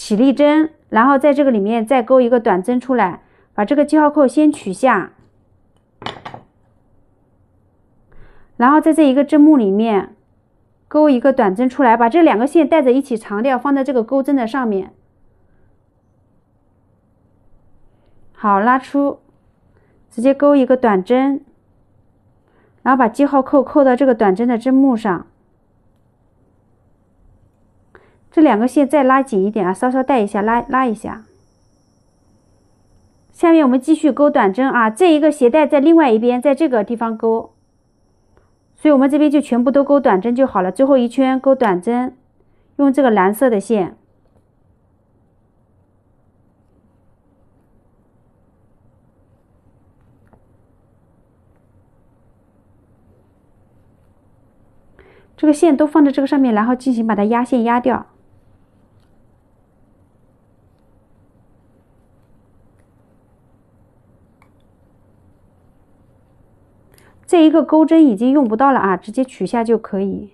起立针，然后在这个里面再钩一个短针出来，把这个记号扣先取下，然后在这一个针目里面钩一个短针出来，把这两个线带着一起长掉，放在这个钩针的上面。好，拉出，直接钩一个短针，然后把记号扣扣到这个短针的针目上。这两个线再拉紧一点啊，稍稍带一下，拉一下。下面我们继续钩短针啊，这一个鞋带在另外一边，在这个地方钩，所以我们这边就全部都钩短针就好了。最后一圈钩短针，用这个蓝色的线。这个线都放在这个上面，然后进行把它压线压掉。这一个钩针已经用不到了啊，直接取下就可以。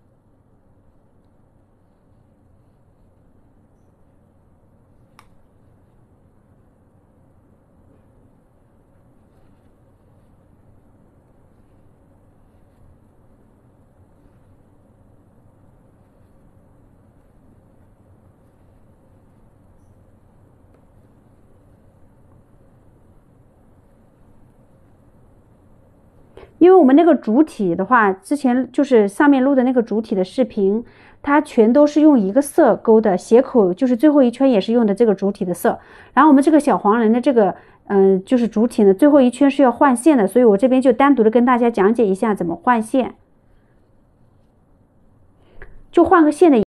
因为我们那个主体的话，之前就是上面录的那个主体的视频，它全都是用一个色钩的，鞋口就是最后一圈也是用的这个主体的色。然后我们这个小黄人的这个，就是主体呢，最后一圈是要换线的，所以我这边就单独的跟大家讲解一下怎么换线，就换个线的。